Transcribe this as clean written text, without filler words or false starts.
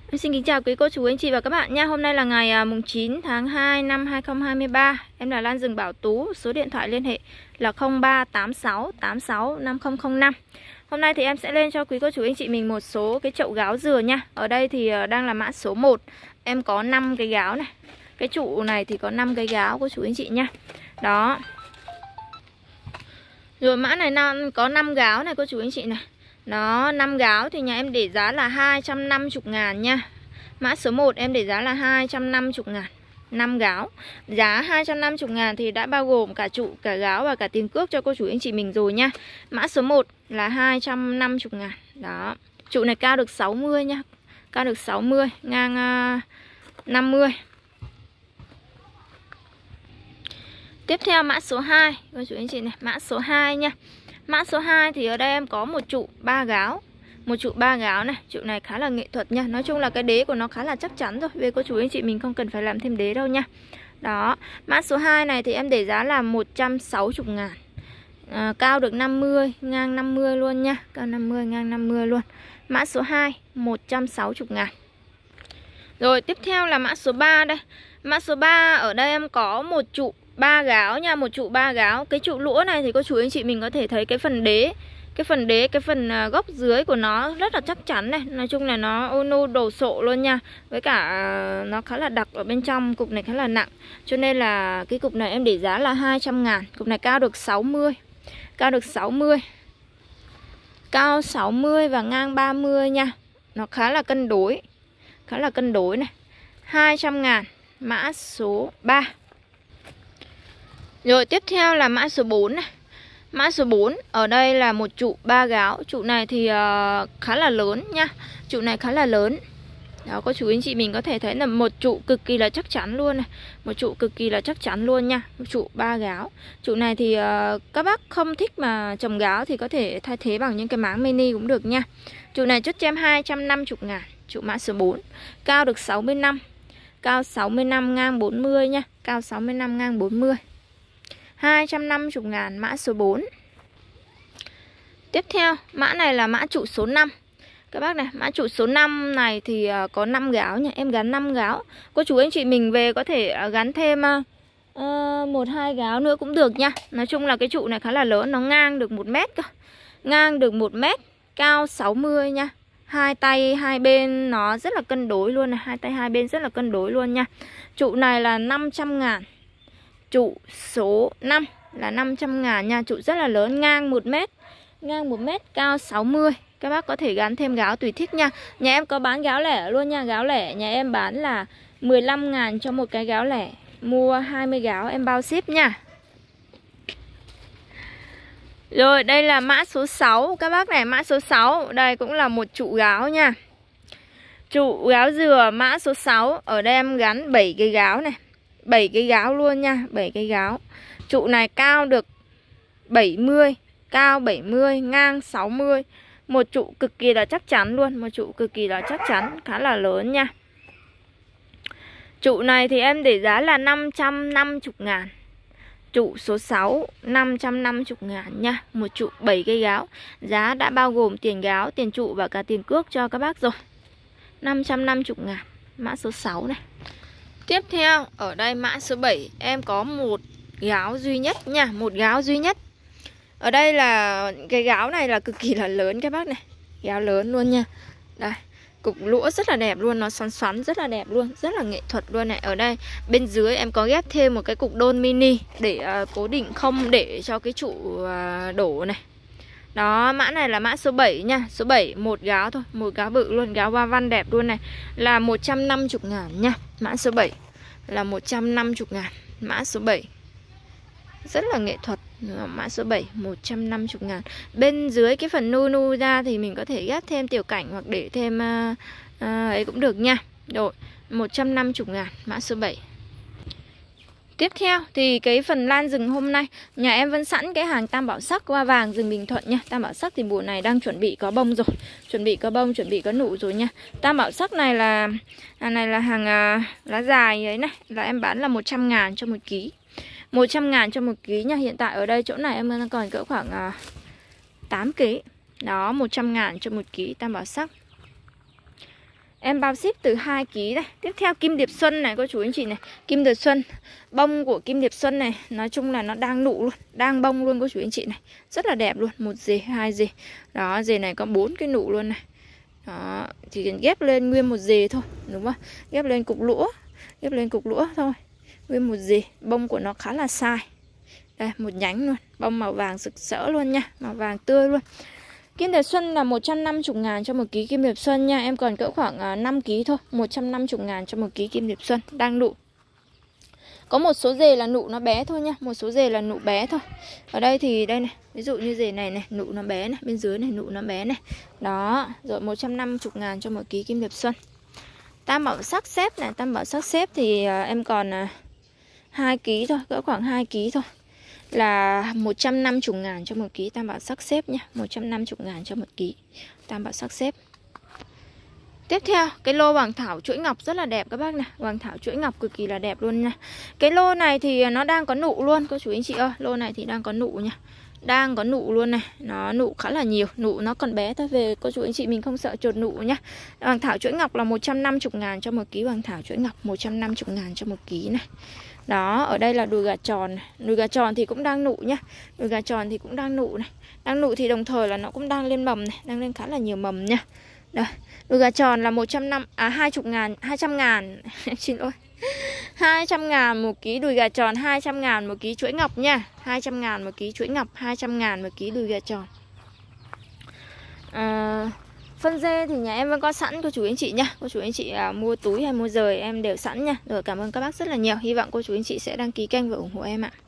Em xin kính chào quý cô chú anh chị và các bạn nha. Hôm nay là ngày mùng 9 tháng 2 năm 2023. Em là Lan Rừng Bảo Tú. Số điện thoại liên hệ là 0386 86 5005. Hôm nay thì em sẽ lên cho quý cô chú anh chị mình một số cái chậu gáo dừa nha. Ở đây thì đang là mã số 1. Em có 5 cái gáo này. Cái trụ này thì có 5 cái gáo cô chú anh chị nha. Đó. Rồi mã này có 5 gáo này cô chú anh chị này. Đó, 5 gáo thì nhà em để giá là 250.000 nha. Mã số 1 em để giá là 250.000. 5 gáo. Giá 250.000 thì đã bao gồm cả trụ, cả gáo và cả tiền cước cho cô chú anh chị mình rồi nha. Mã số 1 là 250.000. Đó. Trụ này cao được 60 nha. Cao được 60, ngang 50. Tiếp theo mã số 2, cô chú anh chị này, mã số 2 nha. Mã số 2 thì ở đây em có một trụ 3 gáo. Một trụ 3 gáo này, trụ này khá là nghệ thuật nha. Nói chung là cái đế của nó khá là chắc chắn rồi. Về cô chú anh chị mình không cần phải làm thêm đế đâu nha. Đó, mã số 2 này thì em để giá là 160.000. Cao được 50, ngang 50 luôn nha. Cao 50, ngang 50 luôn. Mã số 2, 160.000. Rồi tiếp theo là mã số 3 đây. Mã số 3 ở đây em có một trụ 3 gáo nha, một trụ 3 gáo. Cái trụ lũa này thì cô chú anh chị mình có thể thấy cái phần đế, cái phần gốc dưới của nó rất là chắc chắn này. Nói chung là nó ô đồ sộ luôn nha. Với cả nó khá là đặc ở bên trong, cục này khá là nặng. Cho nên là cái cục này em để giá là 200.000. Cục này cao được 60. Cao được 60. Cao 60 và ngang 30 nha. Nó khá là cân đối. Khá là cân đối này. 200.000. Mã số 3. Rồi tiếp theo là mã số 4 này. Mã số 4 ở đây là một trụ 3 gáo. Trụ này thì khá là lớn nha. Trụ này khá là lớn. Đó, cô chú anh chị mình có thể thấy là một trụ cực kỳ là chắc chắn luôn này. Một trụ cực kỳ là chắc chắn luôn nha. Một trụ 3 gáo. Trụ này thì các bác không thích mà trồng gáo thì có thể thay thế bằng những cái máng mini cũng được nha. Trụ này chốt cho em 250.000. Trụ mã số 4. Cao được 65. Cao 65 ngang 40 nha. Cao 65 ngang 40. 250.000 mã số 4. Tiếp theo, mã này là mã trụ số 5. Các bác này, mã trụ số 5 này thì có 5 gáo nha, em gắn 5 gáo. Cô chú anh chị mình về có thể gắn thêm 1-2 gáo nữa cũng được nha. Nói chung là cái trụ này khá là lớn, nó ngang được 1 mét cơ. Ngang được 1 mét, cao 60 nha. Hai tay hai bên nó rất là cân đối luôn này, hai tay hai bên rất là cân đối luôn nha. Trụ này là 500.000. Trụ số 5 là 500.000 nha. Trụ rất là lớn, ngang 1 mét. Ngang 1 mét, cao 60. Các bác có thể gắn thêm gáo tùy thích nha. Nhà em có bán gáo lẻ luôn nha. Gáo lẻ nhà em bán là 15.000 cho một cái gáo lẻ. Mua 20 gáo em bao ship nha. Rồi đây là mã số 6. Các bác này, mã số 6. Đây cũng là một trụ gáo nha. Trụ gáo dừa mã số 6. Ở đây em gắn 7 cái gáo này. 7 cái gáo luôn nha, 7 cái gáo. Trụ này cao được 70, cao 70, ngang 60. Một trụ cực kỳ là chắc chắn luôn, một trụ cực kỳ là chắc chắn, khá là lớn nha. Trụ này thì em để giá là 550.000. Trụ số 6 550.000 nha. Một trụ 7 cây gáo. Giá đã bao gồm tiền gáo, tiền trụ và cả tiền cước cho các bác rồi. 550.000. Mã số 6 này. Tiếp theo ở đây mã số 7 em có một gáo duy nhất nha. Một gáo duy nhất. Ở đây là cái gáo này là cực kỳ là lớn các bác này. Gáo lớn luôn nha. Đây, cục lũa rất là đẹp luôn. Nó xoắn xoắn rất là đẹp luôn. Rất là nghệ thuật luôn này. Ở đây bên dưới em có ghép thêm một cái cục đôn mini để cố định không để cho cái trụ đổ này. Đó, mã này là mã số 7 nha. Số 7, một gáo thôi. Một gáo bự luôn, gáo hoa văn đẹp luôn này. Là 150.000 nha. Mã số 7 là 150.000. Mã số 7 rất là nghệ thuật. Mã số 7 150.000. Bên dưới cái phần nu ra thì mình có thể ghép thêm tiểu cảnh hoặc để thêm ấy cũng được nha. Rồi 150.000 mã số 7. Tiếp theo thì cái phần lan rừng hôm nay nhà em vẫn sẵn cái hàng tam bảo sắc hoa vàng rừng Bình Thuận nha. Tam bảo sắc thì mùa này đang chuẩn bị có bông rồi. Chuẩn bị có bông, chuẩn bị có nụ rồi nha. Tam bảo sắc này là hàng lá dài ấy này. Là em bán là 100.000 cho 1 ký. 100.000 cho 1 ký nha. Hiện tại ở đây chỗ này em đang còn cỡ khoảng 8 ký. Đó, 100.000 cho 1 ký tam bảo sắc. Em bao ship từ 2 kg đây. Tiếp theo Kim Điệp Xuân này cô chú anh chị này. Kim Điệp Xuân, bông của Kim Điệp Xuân này nói chung là nó đang nụ luôn, đang bông luôn cô chú anh chị này. Rất là đẹp luôn, 1 dề, 2 dề. Đó, dề này có 4 cái nụ luôn này. Đó, chỉ cần ghép lên nguyên 1 dề thôi, đúng không? Ghép lên cục lũa thôi. Nguyên 1 dề, bông của nó khá là sai. Đây, một nhánh luôn, bông màu vàng rực rỡ luôn nha, màu vàng tươi luôn. Kim Điệp Xuân là 150.000 cho 1 kg Kim Điệp Xuân nha. Em còn cỡ khoảng 5 kg thôi, 150.000 cho 1 kg Kim Điệp Xuân đang nụ. Có một số dề là nụ nó bé thôi nha, một số dề là nụ bé thôi. Ở đây thì đây này, ví dụ như dề này này, nụ nó bé này, bên dưới này nụ nó bé này. Đó, rồi 150.000 cho 1 kg Kim Điệp Xuân. Tam bảo sắc xếp này, tam bảo sắc xếp thì em còn 2 kg thôi, cỡ khoảng 2 kg thôi. Là 150.000 cho 1 kg tam bảo sắc xếp nhá, 150.000 cho 1 kg tam bảo sắc xếp. Tiếp theo, cái lô hoàng thảo chuỗi ngọc rất là đẹp các bác này. Hoàng thảo chuỗi ngọc cực kỳ là đẹp luôn nha. Cái lô này thì nó đang có nụ luôn cô chú anh chị ơi. Lô này thì đang có nụ nha. Đang có nụ luôn này. Nó nụ khá là nhiều. Nụ nó còn bé thôi. Về cô chú anh chị mình không sợ chột nụ nhá. Hoàng thảo chuỗi ngọc là 150.000 cho 1 kg hoàng thảo chuỗi ngọc, 150.000 cho 1 kg này. Đó, ở đây là đùi gà tròn này. Đùi gà tròn thì cũng đang nụ nhá. Đùi gà tròn thì cũng đang nụ này. Đang nụ thì đồng thời là nó cũng đang lên mầm này. Đang lên khá là nhiều mầm nha. Đây, đùi gà tròn là 200.000 xin lỗi 200.000 1 kg đùi gà tròn, 200.000 1 kg chuỗi ngọc nha. 200.000 1 kg chuỗi ngọc, 200.000 1 kg đùi gà tròn. Phân dê thì nhà em vẫn có sẵn cô chú anh chị nha. Cô chú anh chị mua túi hay mua rời em đều sẵn nha. Rồi, cảm ơn các bác rất là nhiều. Hy vọng cô chú anh chị sẽ đăng ký kênh và ủng hộ em ạ.